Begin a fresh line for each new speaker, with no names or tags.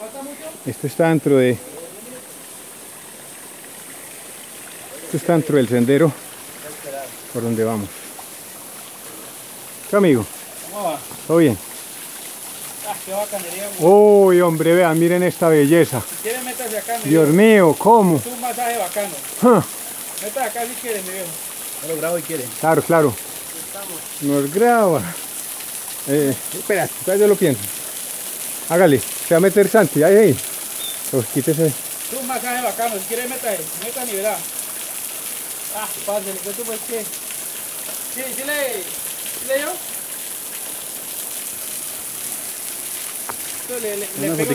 Esto está dentro de... Esto está dentro del sendero por donde vamos. ¿Qué, amigo?
¿Cómo va?
¿Todo bien?
Ah, qué bacanería, güey.
Uy, hombre, vean, miren esta belleza.
Si quiere, métase acá, mi
Dios
viejo.
mío, ¿cómo?
Es un masaje bacano.
Ah,
Métase acá si quiere, mi viejo. No lo grabo y quiere.
claro, claro. Nos graba. Espera, yo lo pienso. Hágale, se va a meter Santi, ahí. Pues quítese.
Es un masaje bacano. Si quiere, métase. Métase y verá. Ah, parce, le cuento pues que... ¿Sí le yo? Le pego